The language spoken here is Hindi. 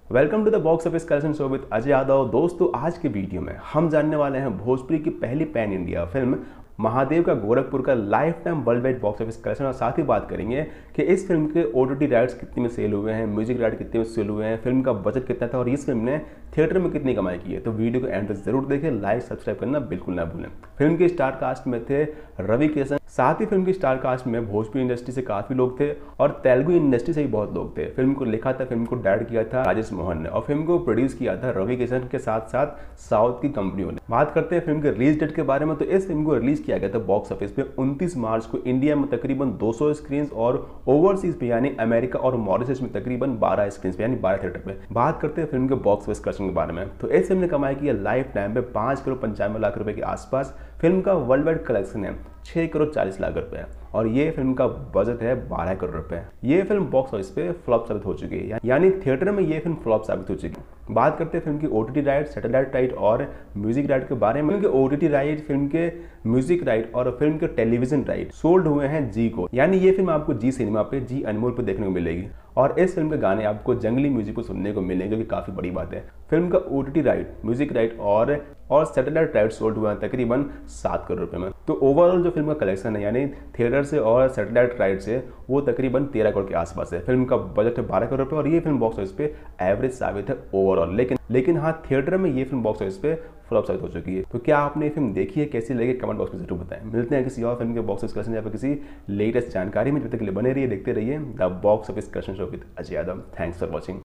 Welcome to the box office collection show with Ajay Yadav. दोस्तों, आज के वीडियो में हम जानने वाले हैं भोजपुरी की पहली पैन इंडिया फिल्म महादेव का गोरखपुर का lifetime worldwide box office collection, और साथ ही बात करेंगे कि इस फिल्म के ओटीटी राइट्स कितने में सेल हुए हैं, म्यूजिक राइट कितने में सेल हुए हैं, फिल्म का बजट कितना था और इस फिल्म ने थिएटर में कितनी कमाई की है। तो वीडियो को एंड तक जरूर देखें, लाइक सब्सक्राइब करना बिल्कुल ना भूलें। फिल्म के स्टार कास्ट में थे रवि किशन, साथ ही फिल्म की स्टार कास्ट में भोजपुरी इंडस्ट्री से काफी लोग थे और तेलुगु इंडस्ट्री से भी बहुत लोग थे। फिल्म को लिखा था, फिल्म को डायरेक्ट किया था राजेश मोहन ने और फिल्म को प्रोड्यूस किया था रवि किशन के साथ साथ साउथ की कंपनियों ने। बात करते हैं फिल्म के रिलीज डेट के बारे में, तो इस फिल्म को रिलीज किया गया था बॉक्स ऑफिस पे 29 मार्च को इंडिया में तकरीबन 200 स्क्रीन और ओवरसीज पे यानी अमेरिका और मॉरिशस में तकरीबन 12 स्क्रीन पे यानी 12 थिएटर पे। बात करते हैं फिल्म के बॉक्स ऑफिस कलेक्शन के बारे में, तो इस फिल्म ने कमाई की है लाइफ टाइम पे 5 करोड़ 95 लाख रुपए के आसपास। फिल्म का वर्ल्ड वाइड कलेक्शन है 6 करोड़ 40 लाख रुपए और ये फिल्म का बजट है 12 करोड़ रुपए। ये फिल्म बॉक्स ऑफिस पे फ्लॉप साबित हो चुकी है, यानी थिएटर में ये फिल्म फ्लॉप साबित हो चुकी है। बात करते हैं फिल्म की ओटीटी राइट, सैटेलाइट राइट और म्यूजिक राइट के बारे में। फिल्म के ओटीटी राइट, फिल्म के म्यूजिक राइट और फिल्म के टेलीविजन राइट सोल्ड हुए हैं जी को, यानी ये फिल्म आपको जी सिनेमा पे, जी अनमोल पे देखने को मिलेगी और इस फिल्म के गाने आपको जंगली म्यूजिक को सुनने को मिलेंगे, जो कि काफी बड़ी बात है। फिल्म का ओटीटी राइट, म्यूजिक राइट और सैटेलाइट राइट सोल्ड हुआ है तकरीबन 7 करोड़ रुपए में। तो ओवरऑल जो फिल्म का कलेक्शन है यानी थिएटर से और सैटेलाइट राइट से, वो तकरीबन 13 करोड़ के आसपास है। फिल्म का बजट है 12 करोड़ रुपए और ये फिल्म बॉक्स ऑफिस पे एवरेज साबित है ओवरऑल, लेकिन हाँ, थिएटर में ये फिल्म बॉक्स ऑफिस पे फ्लॉप साबित हो चुकी है। तो क्या आपने ये फिल्म देखी है, कैसी लगी, कमेंट बॉक्स में जरूर बताएं। मिलते हैं किसी और फिल्म के बॉक्स ऑफिस कलेक्शन या फिर किसी लेटेस्ट जानकारी में। जब तक के लिए बने रहिए, देखते रहिए the box office collection show with Ajay Yadav. Thanks for watching.